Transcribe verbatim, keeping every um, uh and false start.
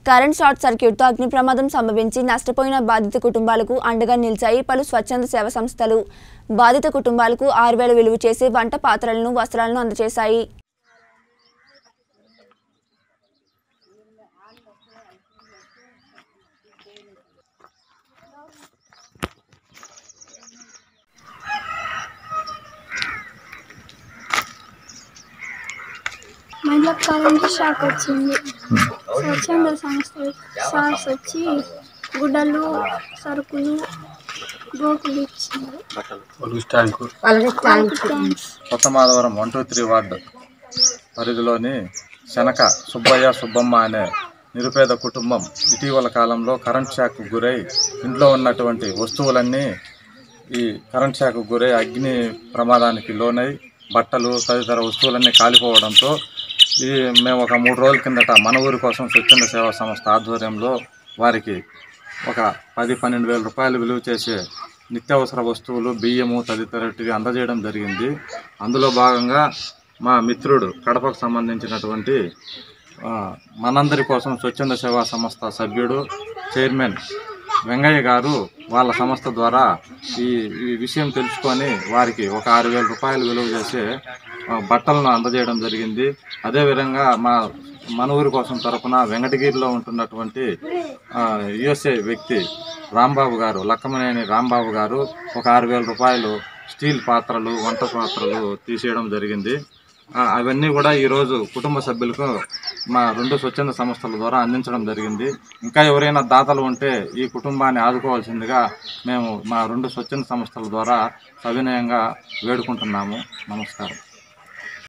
Current short సర్క్యూట్తో అగ్ని ప్రమాదం సంభవించి నష్టపోయిన బాధిత కుటుంబాలకు అండగా నిలిచాయి పలు స్వచ్ఛంద సేవా సంస్థలు. బాధిత కుటుంబాలకు ఆరు వేల విలువ చేసే వంట పాత్రలను, వస్త్రాలను అందజేశాయి. మళ్ళీ కరెంట్ షాక్ వచ్చింది. స్వచ్ఛంద సంస్థలు సార్స్ వచ్చి గుడ్డలు, సరుకులు, గోకులు ఇచ్చింది. కొత్త Madhavaram one two three ward పరిధిలోని శనక సుబ్బయ్య సుబ్బమ్మ అనే నిరుపేద కుటుంబం ఇటీవల కాలంలో కరెంట్ షాక్కు గురై ఇంట్లో ఉన్నటువంటి వస్తువులన్నీ ఈ కరెంట్ షాక్కు గురై అగ్ని ప్రమాదానికి లోనై బట్టలు తదితర వస్తువులన్నీ కాలిపోవడంతో ఈ మేము ఒక మూడు రోజుల కిందట మన ఊరి కోసం స్వచ్ఛంద సేవా సంస్థ ఆధ్వర్యంలో వారికి ఒక పది పన్నెండు వేల రూపాయలు విలువ చేసే నిత్యావసర వస్తువులు, బియ్యము తదితరటివి అందజేయడం జరిగింది. అందులో భాగంగా మా మిత్రుడు కడపకు సంబంధించినటువంటి మనందరి కోసం స్వచ్ఛంద సేవా సంస్థ సభ్యుడు చైర్మన్ వెంగయ్య గారు వాళ్ళ సంస్థ ద్వారా ఈ ఈ విషయం తెలుసుకొని వారికి ఒక ఆరు వేల రూపాయలు విలువ చేసే బట్టలను అందజేయడం జరిగింది. అదేవిధంగా మా మన ఊరి కోసం తరఫున వెంకటగిరిలో ఉంటున్నటువంటి యుఎస్ఏ వ్యక్తి రాంబాబు గారు, లక్కమనేని రాంబాబు గారు ఒక ఆరు వేల రూపాయలు స్టీల్ పాత్రలు, వంట పాత్రలు తీసేయడం జరిగింది. అవన్నీ కూడా ఈరోజు కుటుంబ సభ్యులకు మా రెండు స్వచ్ఛంద సంస్థల ద్వారా అందించడం జరిగింది. ఇంకా ఎవరైనా దాతలు ఉంటే ఈ కుటుంబాన్ని ఆదుకోవాల్సిందిగా మేము మా రెండు స్వచ్ఛంద సంస్థల ద్వారా సవినయంగా వేడుకుంటున్నాము. నమస్కారం.